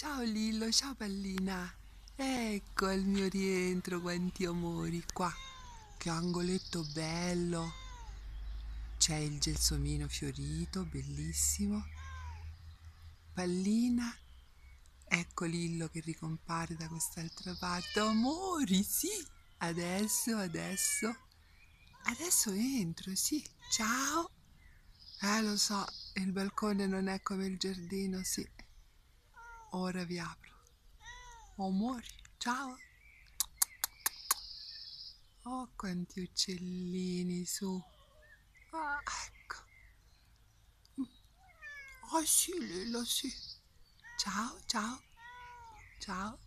Ciao Lillo, ciao pallina. Ecco il mio rientro, quanti amori qua. Che angoletto bello. C'è il gelsomino fiorito, bellissimo. Pallina. Ecco Lillo che ricompare da quest'altra parte. Amori, sì. Adesso entro, sì. Ciao. Lo so, il balcone non è come il giardino, sì. Ora vi apro. Amori, ciao. Oh, quanti uccellini su. Ah, ecco. Oh sì, Lillo, sì. Ciao, ciao, ciao.